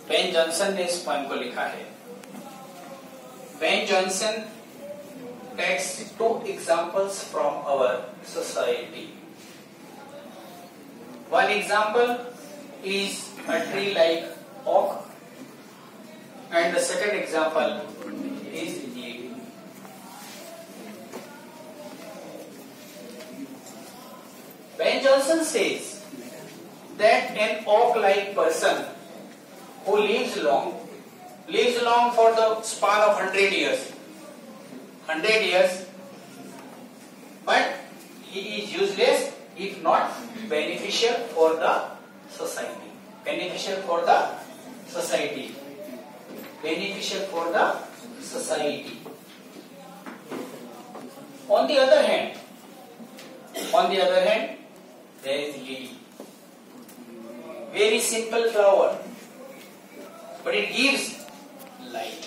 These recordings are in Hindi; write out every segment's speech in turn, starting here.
बेन जॉनसन ने इस पोएम को लिखा है. Ben Jonson takes two examples from our society. One example is a tree like oak, and the second example is leaf. Ben Jonson says that an oak-like person who lives long for the span of 100 years, but he is useless if not beneficial for the society. Beneficial for the society. Beneficial for the society. On the other hand, there is lily. Very simple flower, but it gives light.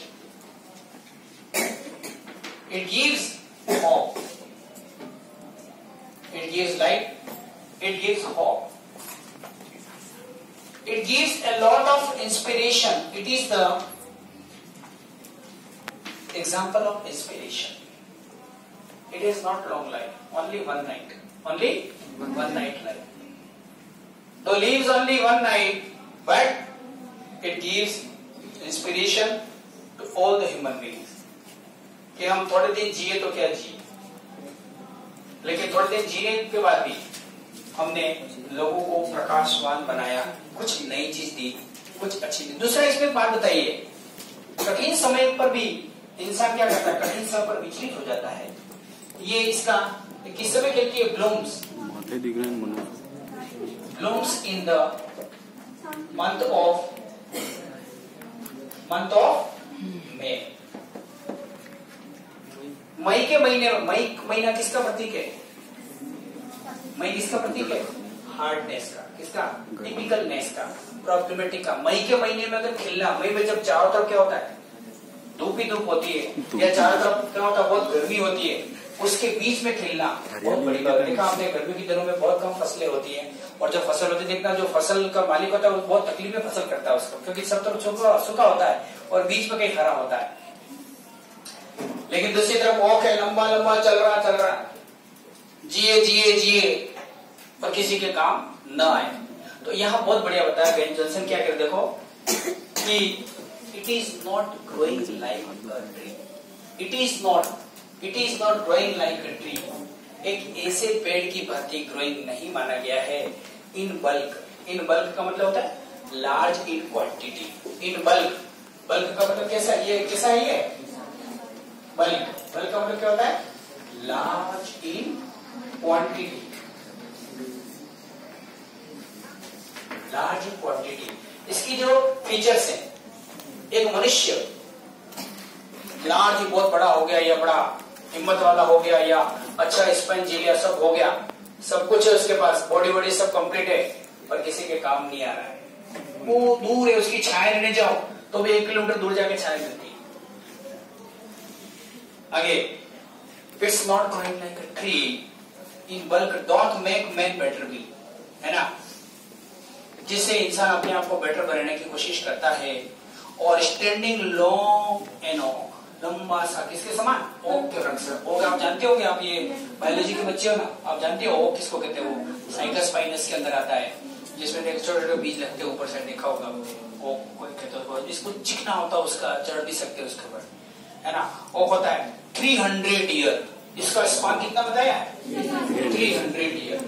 It gives hope. It gives light. It gives hope. It gives a lot of inspiration. It is the example of inspiration. It is not long life. Only one night. Only one night life. Though lives only one night, but it gives inspiration to all the human beings. कि हम थोड़े दिन जिए तो क्या जिए, लेकिन थोड़े दिन जीने के बाद भी हमने लोगों को प्रकाशवान बनाया, कुछ नई चीज दी, कुछ अच्छी दी. दूसरा इसमें बात बताइए, कठिन समय पर भी इंसान क्या करता है? कठिन समय पर विचलित हो जाता है. ये इसका किस समय कहती है? Blooms in the month of May. मई के महीने में, मई महीना किसका प्रतीक है? मई किसका प्रतीक है? हार्डनेस का. किसका? टिपिकलनेस का, प्रॉब्लमेटिक का. मई के महीने में अगर खिलना, मई में जब चारों तरफ क्या होता है? धूप ही धूप होती है, या चारों तरफ क्या होता है? बहुत गर्मी होती है. उसके बीच में खिलना बहुत बड़ी बात. देखा आपने, गर्मी के दिनों में बहुत कम फसलें होती हैं, और जब फसल होती है, देखना जो फसल का मालिक होता है वो बहुत तकलीफ में फसल करता है उसको, क्योंकि सब तरफ सूखा होता है और बीच में कहीं हरा होता है. लेकिन दूसरी तरफ ओक है, लंबा लंबा चल रहा, जिए पर किसी के काम न आए. तो यहाँ बहुत बढ़िया बताया बेन जॉनसन. क्या कर देखो कि it is not growing like a tree. It is not growing like a tree. एक ऐसे पेड़ की भांति ग्रोइंग नहीं माना गया है. इन बल्क का मतलब होता है large in quantity. In bulk का मतलब कैसा है? ये बल्क का मतलब क्या होता है? Large in quantity. Large in quantity. इसकी जो फीचर्स हैं, एक मनुष्य लार्ज, बहुत बड़ा हो गया, या बड़ा हिम्मत वाला हो गया, या अच्छा स्पंज या सब हो गया, सब कुछ है उसके पास, बॉडी सब कंप्लीट है, पर किसी के काम नहीं आ रहा है. वो दूर है, उसकी छाया लेने जाओ तो भी 1 किलोमीटर दूर जाके छाया मिलती है. आगे, it's not growing like a tree in bulk don't make man better be. है ना, जिससे इंसान अपने आप को बेटर बनाने की कोशिश करता है. और स्टैंडिंग लॉन्ग एंड ओक, लंबा सा, किसके समान? ओक के वृक्ष. ओक आप जानते होंगे, आप ये बायोलॉजी के बच्चे हो ना, आप जानते हो ओक किसको कहते हो? साइकस स्पाइनस के अंदर आता है, जिसमें छोटे छोटे बीज लगते हैं ऊपर से, देखा होगा. ओक को कहते हो, जिसको चिकना होता है उसका चढ़ भी सकते हैं उसके ऊपर, है ना. ओक होता है 300 ईयर. इसका स्पान कितना बताया है? 300 ईयर.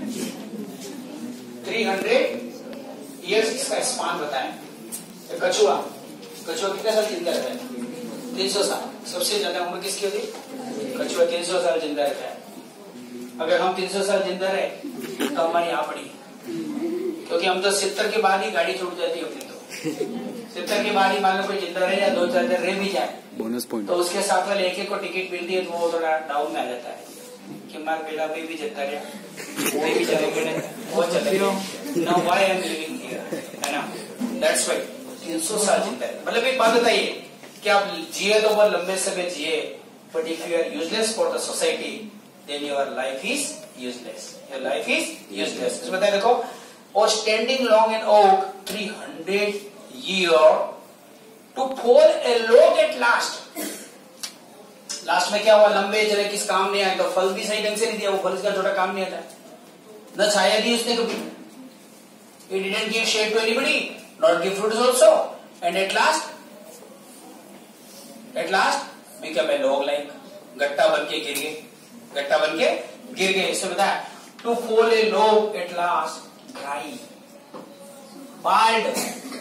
300 ईयर्स इसका स्पान बताया. कछुआ कितने साल जिंदा रहता है? 300 साल. सबसे ज्यादा उम्र किसकी होती? कछुआ 300 साल जिंदा रहता है. अगर हम 300 साल जिंदा रहे तो हमारी यहाँ पड़ी, क्योंकि हम तो 70 के बाद ही गाड़ी छूट जाती है अपनी. तो 70 के बाद ही मान लो कोई जिंदा रहे या 2-4 दिन रह भी जाए, बोनस पॉइंट, तो उसके साथ वाले एक को टिकट मिलती है, तो वो थोड़ा डाउन में आ जाता है कि मार बेला भी जता रहा, वो भी चले, वो चले गए. Now why I am living here, है ना. दैट्स व्हाई 300 साल जिंदा है. मतलब एक बात बताइए कि आप जिए तो बहुत लंबे समय जिए, but if you are useless for the society, then your life is useless. Your life is useless. बताए देखो, और standing long in oak 300 year to fall a log at last. Last में क्या हुआ, लंबे चले किस काम नहीं आया, तो फल भी सही ढंग से नहीं दिया, वो फल इसका छोटा काम नहीं आता, न छाया दी उसने कभी, it didn't give shade to anybody, not give fruits also, and at last become a log like, गट्टा बन के गिर गए, गट्टा बन के गिर गए। इसमें बताया to fall a log at last, dry, bald,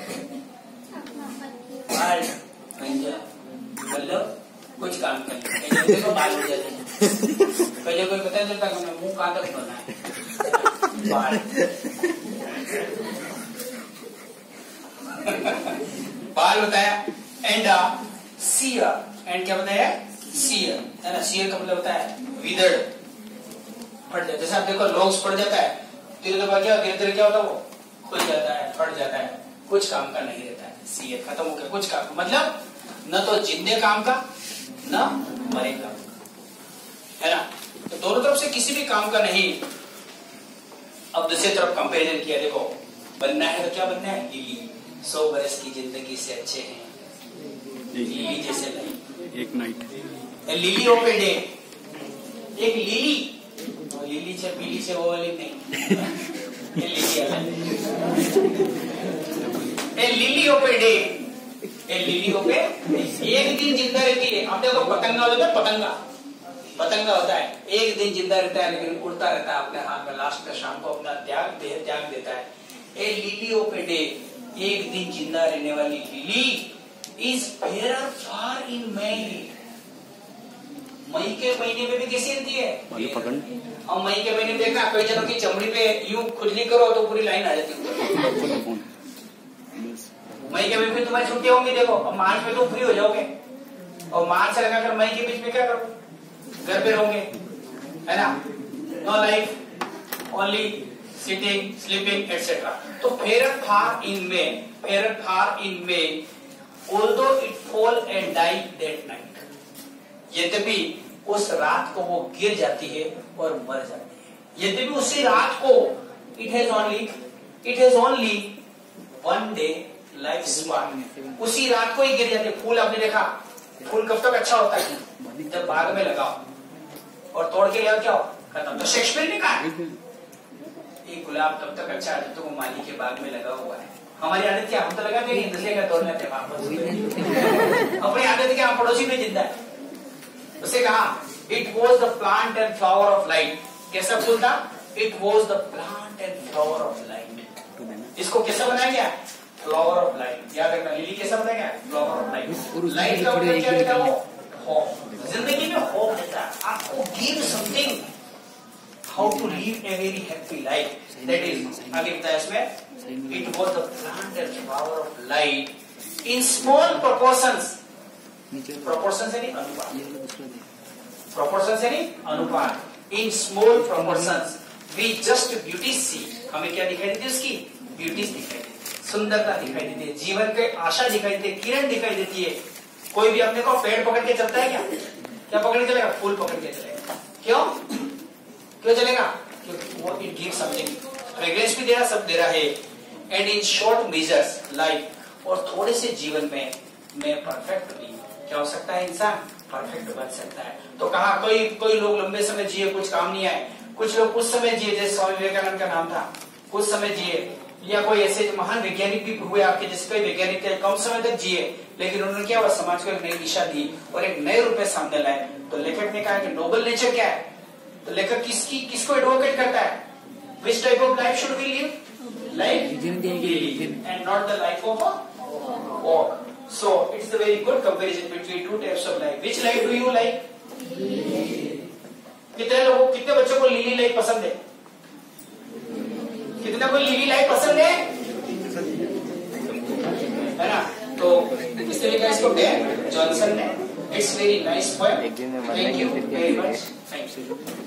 मतलब कुछ काम करने देखो बाल हो जाते हैं, पहले कोई पता नहीं चलता कि मुंह कहां तक धोना है, बाल बाल बताया। एंड सीयर, एंड क्या बताया, सीयर है ना, सीयर का मतलब होता है विदर्ड, फट जाता है। जैसे आप देखो लॉग्स फट जाता है, धीरे धीरे क्या होता है, वो खुल जाता है, फट जाता है, कुछ काम का नहीं रहता है, सीयर खत्म हो गया, कुछ काम मतलब न तो जिंदे काम का न मरे काम का, है ना। तो दोनों तरफ से किसी भी काम का नहीं। अब दूसरी तरफ कंपैरिजन किया, देखो बनना है तो क्या बनना है, लिली, 100 बरस की जिंदगी से अच्छे हैं लिली जैसे नहीं, एक night, lily of a day, एक लिली, लिली से पीली से वो वाली नहीं, ये लिली अलग, a lily of a day, a lily of a, एक दिन जिंदा रहती है। आप देखो पतंगा होता है, पतंगा होता है, एक दिन जिंदा रहता है लेकिन उड़ता रहता है अपने हाथ में, लास्ट में शाम को अपना त्याग देता है। A lily of a day, एक दिन जिंदा रहने वाली lily is fair far in May, मई के महीने में भी कैसी रहती है, और मई के महीने में देखना कई जनों की चमड़ी पे यूं खुजली करो तो पूरी लाइन आ जाती है। मई के महीने में तुम्हारी छुट्टियां होंगी, देखो अब मार्च में तुम फ्री हो जाओगे, और मार्च से लगाकर मई के बीच में क्या करो, घर पे रहोगे, है ना, no life, only sitting, sleeping etcetera. तो fair far in May although it fall and die that night, यद्यपि उस रात को वो गिर जाती है और मर जाती है, यद्यपि उसी रात को it has only one day life span, उसी रात को ही गिर जाती है। फूल आपने देखा, फूल कब तक अच्छा होता है, जब बाग में लगाओ और तोड़ के ले क्या हो, खत्म। तो शेक्सपियर ने कहा एक गुलाब तब तक अच्छा है जब तक वो माली के बाग में लगा हुआ है। हमारी आदत क्या, हम तो लगाते हैं दूसरे का तोड़ लेते हैं वापस, अपनी आदत क्या, पड़ोसी में जिंदा है। उसे कहा it was the plant and flower of light, कैसा फूल था, it was the plant and flower of light. इसको कैसा बनाया गया, फ्लावर ऑफ लाइट। याद रखना, लिली कैसा बनाया गया, फ्लावर ऑफ लाइट। लाइट का मतलब क्या देता है, होप, जिंदगी में होप देता है आपको, give something, how to live a very happy life, that is आगे बताया इसमें, it was the plant and flower of light in small proportions, proportion से नहीं अनुपात, प्रोपोर्शन से नहीं अनुपात, in small proportions we just beauty see, हमें क्या दिखाई देती है, उसकी ब्यूटीज दिखाई देती है, सुंदरता दिखाई देती है, जीवन की आशा दिखाई देती है, किरण दिखाई देती है। कोई भी अपने को पेड़ पकड़ के चलता है क्या पकड़ के चलेगा, फूल पकड़ के चलेगा, क्यों चलेगा, क्योंकि वो इट गिव समथिंग, फ्रेग्रेंस भी दे रहा, सब दे रहा है। And in short measures life, और थोड़े से जीवन में परफेक्ट भी क्या हो सकता है, इंसान परफेक्ट बन सकता है। तो कहा कोई लोग लंबे समय जिए, कुछ काम नहीं आए, कुछ लोग कुछ समय जिए, जैसे स्वामी विवेकानंद का नाम था, कुछ समय जिए, या कोई ऐसे महान वैज्ञानिक भी हुए आपके, जैसे कोई वैज्ञानिक थे कम समय तक जिए, लेकिन उन्होंने क्या हुआ, समाज को एक नई दिशा दी और एक नए रूप में सामने लाए। तो लेखक ने कहा कि नोबल नेचर क्या है, तो लेखक किसको एडवोकेट करता है, which type of life should we live, life and not the life of a walk. So it's a very good comparison between two types of life. Which life do you like? कितने बच्चों को लिली लाइफ पसंद है, कितने को लिली लाइफ पसंद है ना। तो इसने लिखा इसको जॉनसन ने, it's very nice poem, thank you very much, thank you.